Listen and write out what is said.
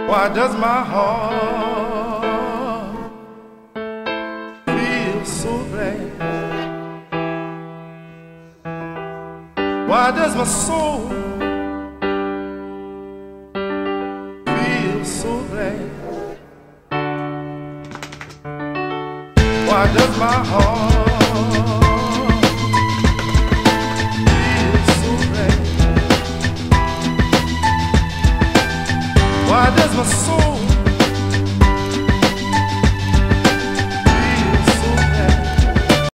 Why does my heart feel so glad? Why does my soul feel so glad? Why does my heart feel so glad? Why does my soul